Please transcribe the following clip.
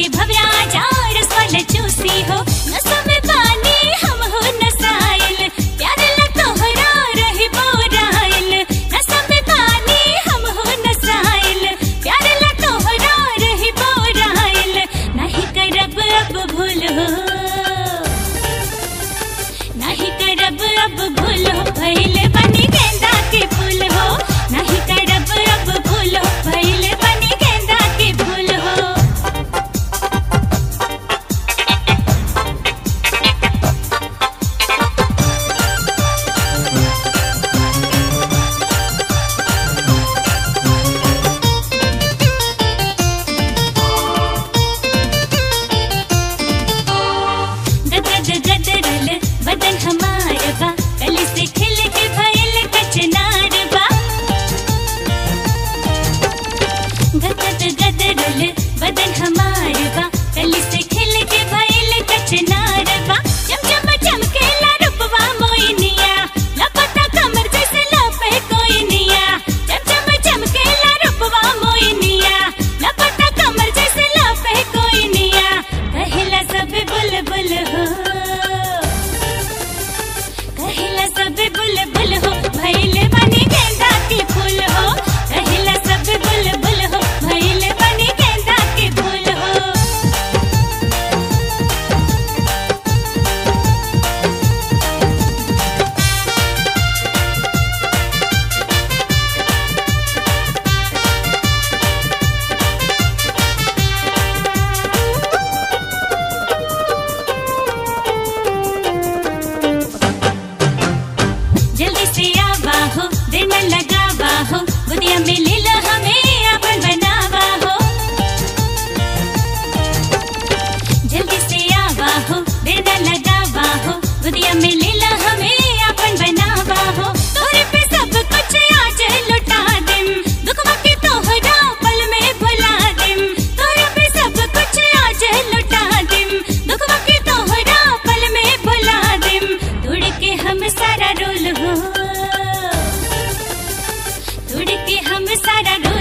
के भव्या जा रसवाल चूसी हो नशा में पानी हम हो नसाइल प्यार ला तोहरा रही बोराइल नशा में पानी हम हो नसाइल प्यार ला तोहरा रही बोराइल नहीं करब अब भूल हो नहीं करब अब भूल हो भइले बनी गेंदा के फूल हो नहीं करब अब भूल हो भइले बनी गेंदा के फूल हो गदरल बदन हमार बा कल से खिल के भइल कचनार बा गदरल बदन हमार बा कल से खिल के भइल कचनार बा चमचम चमकेला रूपवा मोइनिया लपता कमर जैसे लपे कोइनिया चमचम चमकेला रूपवा मोइनिया लपता कमर जैसे लपे कोइनिया कहिला सब बुलबुल हो कहिला सब बुलबुल हो भइले बनी गेंदा के फूल हो कहिला सब बुलबुल हो भइले बनी गेंदा के फूल हो जल्दी से आवा हो देर न लगावा हो बुदिया में लीला हमें अपन बनावा हो जल्दी से आवा हो देर न लगावा हो बुदिया में लीला हमें अपन बनावा हो तोरे पे सब कुछ आज लुटा देम दुखवा के तोहरा पल में भुला देम तोरे पे सब कुछ आज लुटा देम दुखवा के तोहरा पल में भुला देम तोड़ के हम सारा रोल हो तोड़ के हम सारा